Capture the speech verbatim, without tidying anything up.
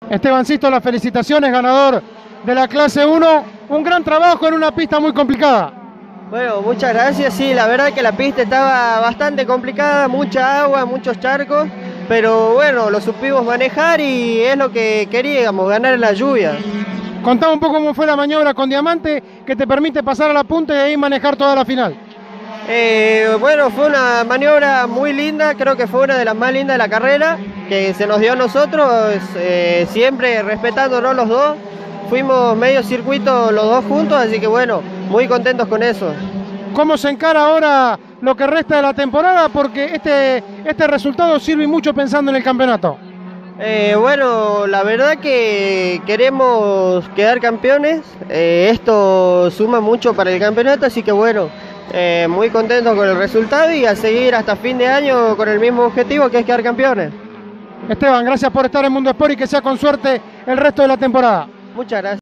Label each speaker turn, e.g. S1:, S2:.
S1: Esteban Sisto, las felicitaciones, ganador de la clase uno. Un gran trabajo en una pista muy complicada.
S2: Bueno, muchas gracias. Sí, la verdad que la pista estaba bastante complicada, mucha agua, muchos charcos, pero bueno, lo supimos manejar y es lo que queríamos, ganar en la lluvia.
S1: Contame un poco cómo fue la maniobra con Diamante que te permite pasar a la punta y ahí manejar toda la final.
S2: Eh, bueno, fue una maniobra muy linda, creo que fue una de las más lindas de la carrera, que se nos dio a nosotros, eh, siempre respetándonos los dos. Fuimos medio circuito los dos juntos, así que bueno, muy contentos con eso.
S1: ¿Cómo se encara ahora lo que resta de la temporada? Porque este, este resultado sirve mucho pensando en el campeonato.
S2: Eh, bueno, la verdad que queremos quedar campeones, eh, esto suma mucho para el campeonato, así que bueno, eh, muy contentos con el resultado y a seguir hasta fin de año con el mismo objetivo que es quedar campeones.
S1: Esteban, gracias por estar en Mundo Sport y que sea con suerte el resto de la temporada.
S2: Muchas gracias.